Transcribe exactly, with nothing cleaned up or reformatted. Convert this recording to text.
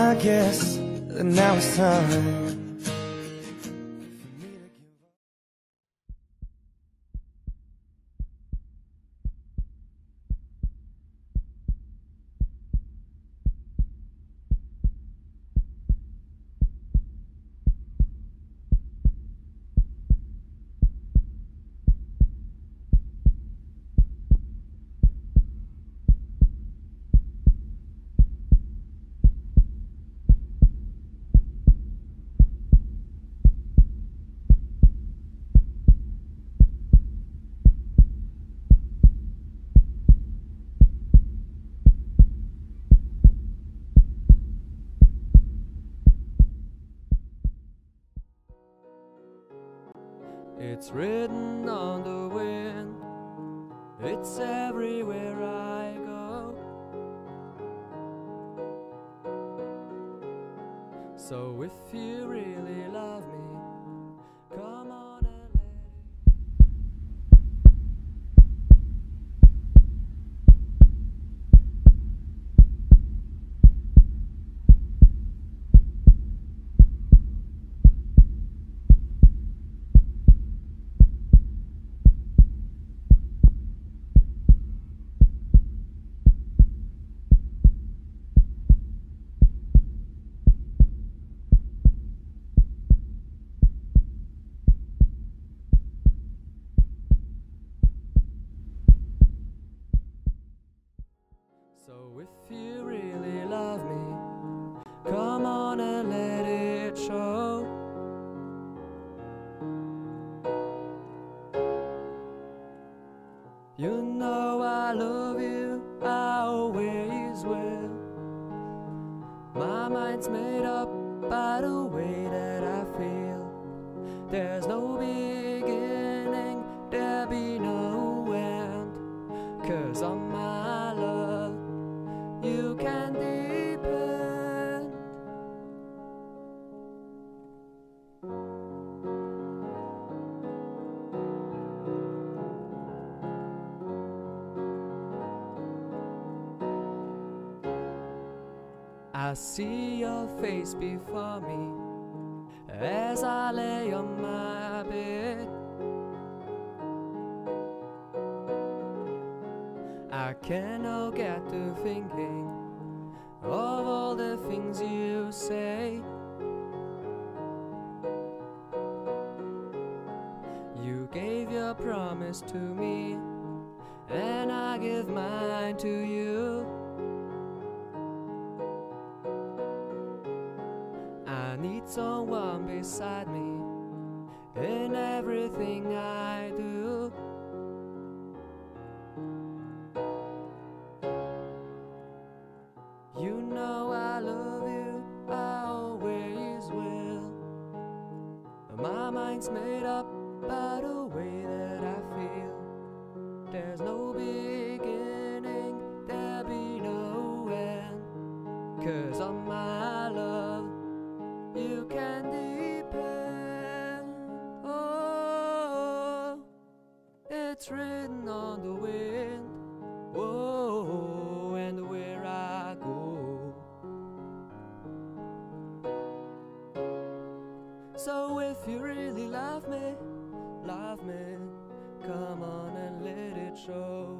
I guess that now it's time. It's written on the wind, it's everywhere I go. So if you really love me, come on and let it. So if you really love me, come on and let it show. You know I love you, I always will. My mind's made up by the way that I feel. There's no beginning, there'll be no end. 'Cause on my love you can depend. I see your face before me as I lay on my bed. I cannot get to thinking of all the things you say. You gave your promise to me, and I give mine to you. I need someone beside me in everything I do. You know I love you, I always will. My mind's made up by the way that I feel. There's no beginning, there'll be no end. 'Cause on my love you can depend. Oh, it's written on the wind. Whoa, and where I go. So if you really love me, love me, come on and let it show.